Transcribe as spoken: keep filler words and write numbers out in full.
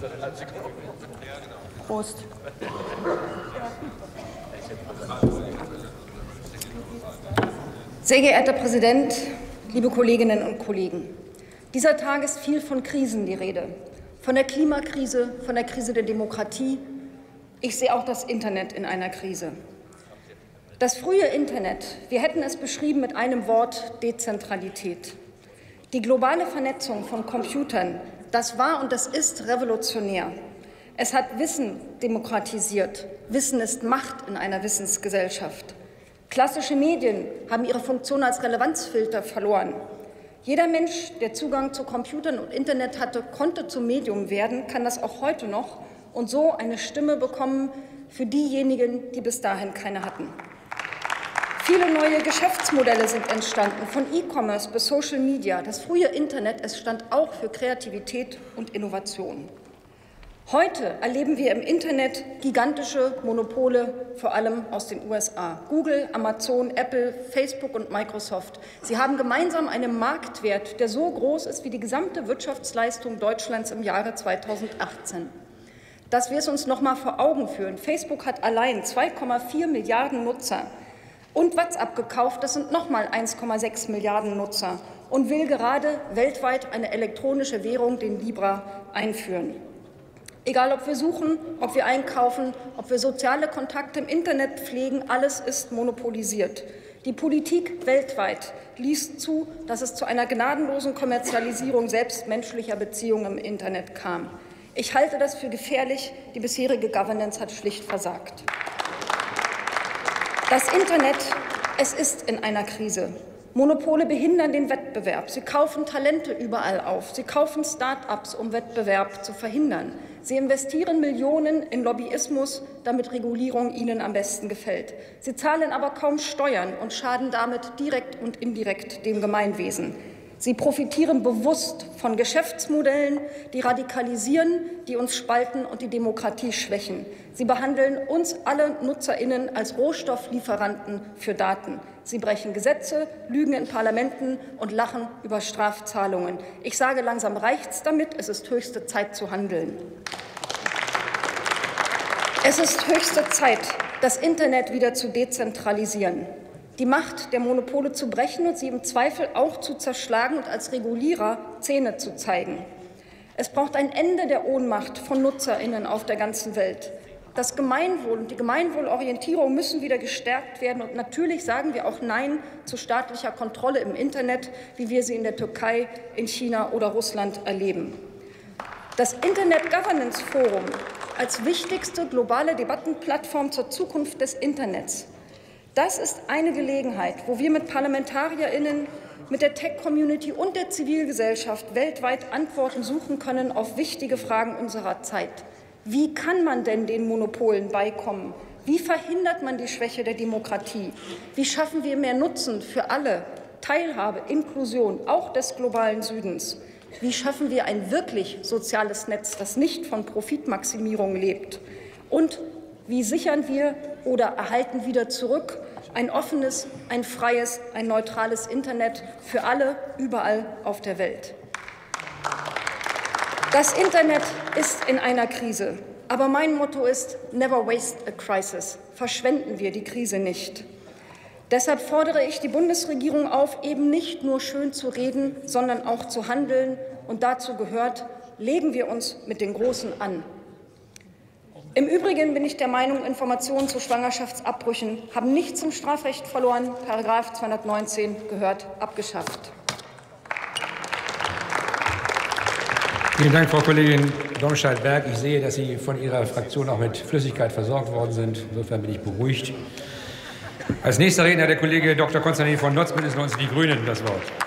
Prost. Sehr geehrter Herr Präsident, liebe Kolleginnen und Kollegen! Dieser Tag ist viel von Krisen die Rede. Von der Klimakrise, von der Krise der Demokratie. Ich sehe auch das Internet in einer Krise. Das frühe Internet, wir hätten es beschrieben mit einem Wort: Dezentralität. Die globale Vernetzung von Computern, das war und das ist revolutionär. Es hat Wissen demokratisiert. Wissen ist Macht in einer Wissensgesellschaft. Klassische Medien haben ihre Funktion als Relevanzfilter verloren. Jeder Mensch, der Zugang zu Computern und Internet hatte, konnte zum Medium werden, kann das auch heute noch und so eine Stimme bekommen für diejenigen, die bis dahin keine hatten. Viele neue Geschäftsmodelle sind entstanden, von E-Commerce bis Social Media. Das frühe Internet, es stand auch für Kreativität und Innovation. Heute erleben wir im Internet gigantische Monopole, vor allem aus den U S A. Google, Amazon, Apple, Facebook und Microsoft. Sie haben gemeinsam einen Marktwert, der so groß ist wie die gesamte Wirtschaftsleistung Deutschlands im Jahre zweitausendachtzehn. Dass wir es uns noch mal vor Augen führen. Facebook hat allein zwei Komma vier Milliarden Nutzer und WhatsApp gekauft, das sind noch mal eins Komma sechs Milliarden Nutzer und will gerade weltweit eine elektronische Währung, den Libra, einführen. Egal, ob wir suchen, ob wir einkaufen, ob wir soziale Kontakte im Internet pflegen, alles ist monopolisiert. Die Politik weltweit ließ zu, dass es zu einer gnadenlosen Kommerzialisierung selbst menschlicher Beziehungen im Internet kam. Ich halte das für gefährlich. Die bisherige Governance hat schlicht versagt. Das Internet, es ist in einer Krise. Monopole behindern den Wettbewerb. Sie kaufen Talente überall auf. Sie kaufen Start-ups, um Wettbewerb zu verhindern. Sie investieren Millionen in Lobbyismus, damit Regulierung ihnen am besten gefällt. Sie zahlen aber kaum Steuern und schaden damit direkt und indirekt dem Gemeinwesen. Sie profitieren bewusst von Geschäftsmodellen, die radikalisieren, die uns spalten und die Demokratie schwächen. Sie behandeln uns alle NutzerInnen als Rohstofflieferanten für Daten. Sie brechen Gesetze, lügen in Parlamenten und lachen über Strafzahlungen. Ich sage, langsam reicht's damit. Es ist höchste Zeit zu handeln. Es ist höchste Zeit, das Internet wieder zu dezentralisieren, die Macht der Monopole zu brechen und sie im Zweifel auch zu zerschlagen und als Regulierer Zähne zu zeigen. Es braucht ein Ende der Ohnmacht von NutzerInnen auf der ganzen Welt. Das Gemeinwohl und die Gemeinwohlorientierung müssen wieder gestärkt werden. Und natürlich sagen wir auch Nein zu staatlicher Kontrolle im Internet, wie wir sie in der Türkei, in China oder Russland erleben. Das Internet Governance Forum als wichtigste globale Debattenplattform zur Zukunft des Internets. Das ist eine Gelegenheit, wo wir mit ParlamentarierInnen, mit der Tech-Community und der Zivilgesellschaft weltweit Antworten suchen können auf wichtige Fragen unserer Zeit. Wie kann man denn den Monopolen beikommen? Wie verhindert man die Schwäche der Demokratie? Wie schaffen wir mehr Nutzen für alle? Teilhabe, Inklusion, auch des globalen Südens. Wie schaffen wir ein wirklich soziales Netz, das nicht von Profitmaximierung lebt? Und wie sichern wir oder erhalten wieder zurück ein offenes, ein freies, ein neutrales Internet für alle, überall auf der Welt? Das Internet ist in einer Krise. Aber mein Motto ist, never waste a crisis. Verschwenden wir die Krise nicht. Deshalb fordere ich die Bundesregierung auf, eben nicht nur schön zu reden, sondern auch zu handeln. Und dazu gehört, legen wir uns mit den Großen an. Im Übrigen bin ich der Meinung, Informationen zu Schwangerschaftsabbrüchen haben nichts zum Strafrecht verloren. Paragraph zweihundertneunzehn gehört abgeschafft. Vielen Dank, Frau Kollegin Domscheit-Berg. Ich sehe, dass Sie von Ihrer Fraktion auch mit Flüssigkeit versorgt worden sind. Insofern bin ich beruhigt. Als nächster Redner der Kollege Doktor Konstantin von Notz, Bündnis neunzig Die Grünen, das Wort.